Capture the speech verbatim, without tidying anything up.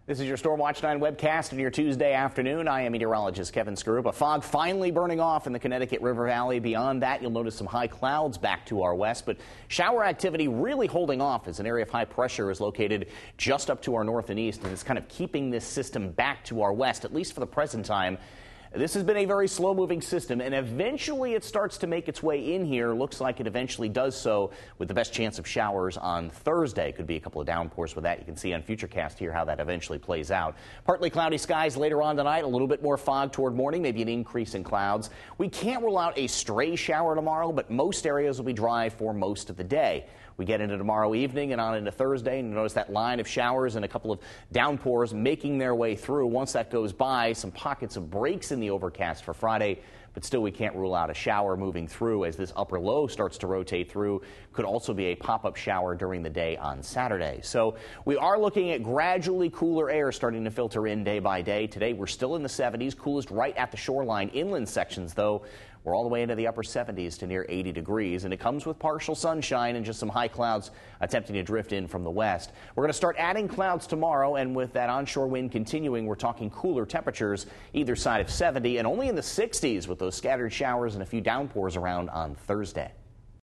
This is your Storm Watch nine webcast on your Tuesday afternoon. I am meteorologist Kevin Skarupa. Fog finally burning off in the Connecticut River Valley. Beyond that, you'll notice some high clouds back to our west, but shower activity really holding off as an area of high pressure is located just up to our north and east, and it's kind of keeping this system back to our west, at least for the present time. This has been a very slow-moving system, and eventually it starts to make its way in here. Looks like it eventually does so with the best chance of showers on Thursday. Could be a couple of downpours with that. You can see on Futurecast here how that eventually plays out. Partly cloudy skies later on tonight, a little bit more fog toward morning, maybe an increase in clouds. We can't rule out a stray shower tomorrow, but most areas will be dry for most of the day. We get into tomorrow evening and on into Thursday, and you notice that line of showers and a couple of downpours making their way through. Once that goes by, some pockets of breaks in the overcast for Friday, but still we can't rule out a shower moving through as this upper low starts to rotate through. Could also be a pop-up shower during the day on Saturday. So we are looking at gradually cooler air starting to filter in day by day. Today we're still in the seventies, coolest right at the shoreline. Inland sections, though, we're all the way into the upper seventies to near eighty degrees, and it comes with partial sunshine and just some high clouds attempting to drift in from the west. We're going to start adding clouds tomorrow, and with that onshore wind continuing, we're talking cooler temperatures either side of seventy and only in the sixties with those scattered showers and a few downpours around on Thursday.